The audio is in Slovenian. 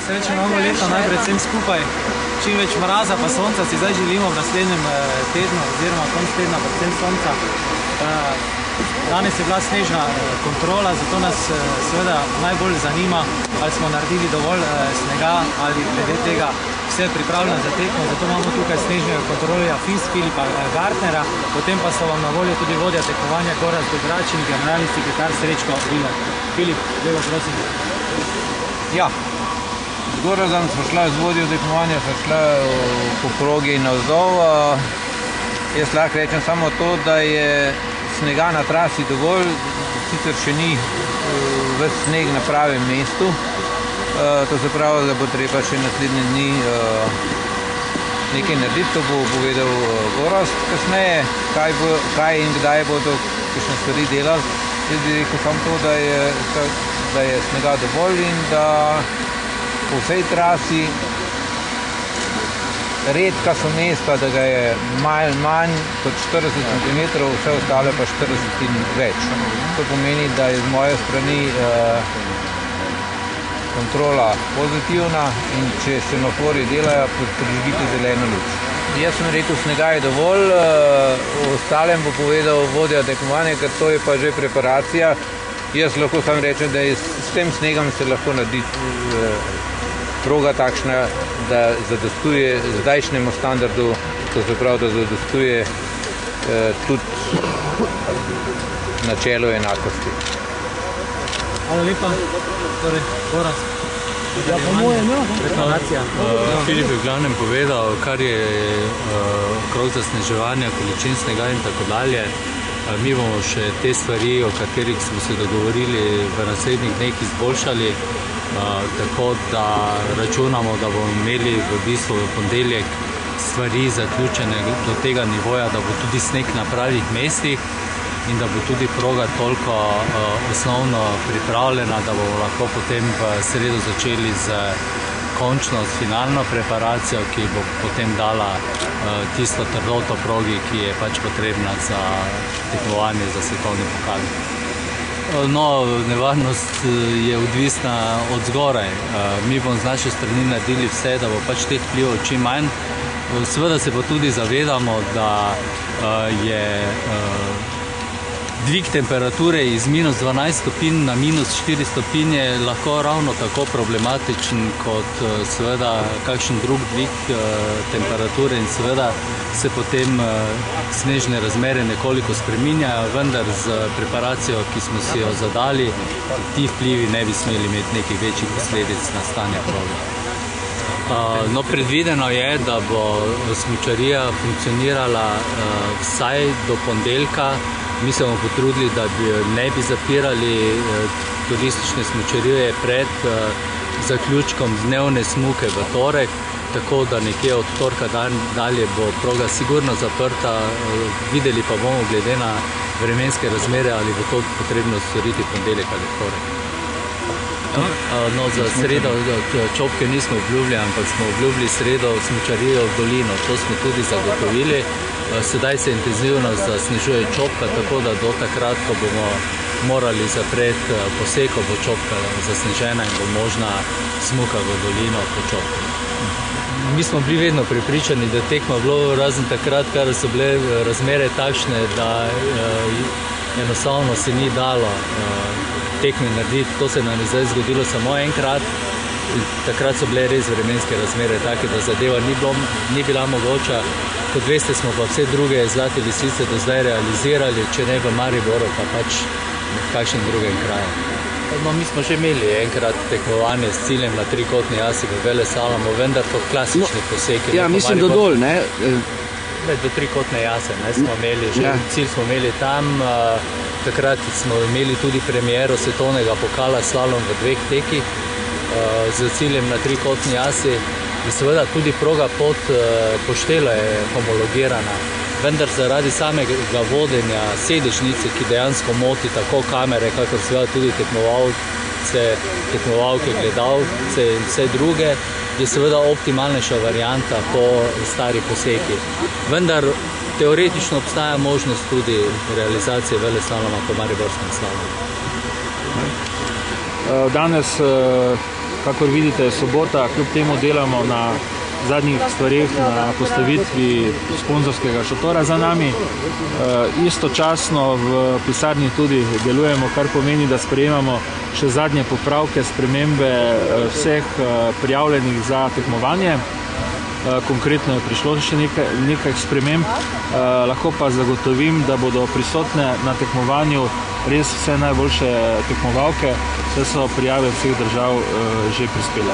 srečno novo leto, najprej vsem skupaj. Čim več mraza pa sonca si zdaj želimo v naslednjem tednu, oziroma konc tedna predvsem sonca. Danes je bila snežna kontrola, zato nas seveda najbolj zanima, ali smo naredili dovolj snega, ali glede tega vse pripravljeno za tekmo. Zato imamo tukaj snežnega kontrolja FIS Filipa Gartnera, potem pa so vam na voljo tudi vodja tekmovanja Gorazd Dobrač in generalni sekretar Srečko Viler. Filip, lepo prosim. Ja, z Gorazdom smo šla z vodjo tekmovanja, smo šla po progi navzdol. Jaz lahko rečem samo to, da je snega na trasi dovolj, sicer še ni ves sneg na pravem mestu. To se pravi, da bo treba še naslednje dni nekaj narediti, to bo povedal Gorazd kasneje, kaj in kdaj bodo kakšne stvari delali. Jaz bi rekel samo to, da je snega dovolj in da po vsej trasi redka so mesta, da ga je manj kot 40 cm, vse ostale pa 40 in več. To pomeni, da je z moje strani kontrola pozitivna in če semafori delajo, prižgite zeleno luč. Jaz sem rekel, snega je dovolj, o ostalem bo povedal vodja tekmovanja, ker to je pa že preparacija. Jaz lahko samo rečem, da s tem snegom se lahko naredi proga takšna, da zadostuje zdajšnjemu standardu, to se pravi, da zadostuje tudi načelu enakosti. Hvala lepa. Torej, Gorazd. Ja, po mojem, ja. Filip je v glavnem povedal, kar je krog zasneževanja, količin snega in tako dalje. Mi bomo še te stvari, o katerih smo se dogovorili v naslednjih dneh izboljšali, tako da računamo, da bomo imeli v bistvu v ponedeljek stvari zaključene do tega nivoja, da bo tudi sneg na pravih mestih in da bo tudi proga toliko osnovno pripravljena, da bomo lahko potem v sredo začeli z končno, s finalno preparacijo, ki bo potem dala tisto trdoto progi, ki je pač potrebna za tekmovanje za svetovni pokal. No, nevarnost je odvisna od zgoraj. Mi bomo z naše strani naredili vse, da bo pač teh vplivov čim manj. Seveda se pa tudi zavedamo, da je dvig temperature iz minus 12 stopinj na minus 4 stopinje lahko ravno tako problematičen kot seveda kakšen drug dvig temperature in seveda se potem snežne razmere nekoliko spreminjajo, vendar z preparacijo, ki smo si jo zadali, ti vplivi ne bi smeli imeti nekih večjih posledic na stanje proge. No, predvideno je, da bo smučarija funkcionirala vsaj do ponedeljka. Mi se bomo potrudili, da ne bi zapirali turistične smučarije pred zaključkom dnevne smuke v torek, tako da nekje od torka dalje bo proga sigurno zaprta. Videli pa bomo glede na vremenske razmere, ali bo to potrebno storiti ponedeljek ali torek. No, za sredo Čopke nismo obljubili, ampak smo obljubili sredo smučarijo v dolino. To smo tudi zagotovili. Sedaj se intenzivno zasnežuje Čopka, tako da do takrat, ko bomo morali zapreti poseko, bo Čopka zasnežena in bo možna smuka v dolino po Čopki. Mi smo bili vedno prepričani, da tekma bilo razen takrat, kar so bile razmere takšne, da enostavno se ni dalo tekme narediti. To se nam je zdaj zgodilo samo enkrat. Takrat so bile res vremenske razmere take, da zadeva ni bila mogoča. Kot veste, smo pa vse druge Zlate lisice do zdaj realizirali, če ne v Mariboru, pa pač v kakšnem drugem kraju. No, mi smo že imeli enkrat tekmovanje s ciljem na trikotni jasi v Veleslalomu, vendar po klasični poseki. Ja, mislim do dol, ne? Do trikotne jase, ne, smo imeli, že cilj smo imeli tam. Takrat smo imeli tudi premiero svetovnega pokala slalom v 2 tekih z ciljem na trikotni jasi. In seveda tudi proga pod Poštelo je homologirana, vendar zaradi samega vodenja sedežnice, ki dejansko moti tako kamere, kakor seveda tudi tekmovalce, tekmovalke, gledalce in vse druge, je seveda optimalnejša varianta po stari poseki. Vendar teoretično obstaja možnost tudi realizacije veleslaloma po mariborskem slalomu. Danes Kakor vidite, je sobota, kljub temu delamo na zadnjih stvarih, na postavitvi sponzorskega šotora za nami. Istočasno v pisarni tudi delujemo, kar pomeni, da sprejemamo še zadnje popravke, spremembe vseh prijavljenih za tekmovanje. Konkretno je prišlo še nekaj sprememb, lahko pa zagotovim, da bodo prisotne na tekmovanju res vse najboljše tekmovalke, vse so prijave vseh držav že prispele.